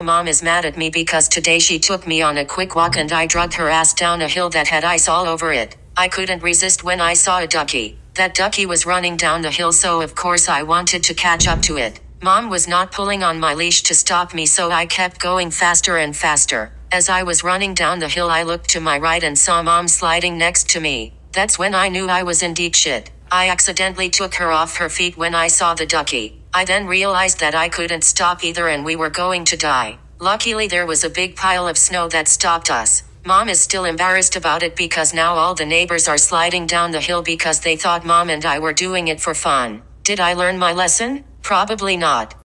mom is mad at me because today she took me on a quick walk and I dragged her ass down a hill that had ice all over it. I couldn't resist when I saw a ducky. That ducky was running down the hill, so of course I wanted to catch up to it. Mom was not pulling on my leash to stop me, so I kept going faster and faster. As I was running down the hill, I looked to my right and saw Mom sliding next to me. That's when I knew I was in deep shit. I accidentally took her off her feet when I saw the ducky. I then realized that I couldn't stop either and we were going to die. Luckily there was a big pile of snow that stopped us. Mom is still embarrassed about it because now all the neighbors are sliding down the hill because they thought Mom and I were doing it for fun. Did I learn my lesson? Probably not.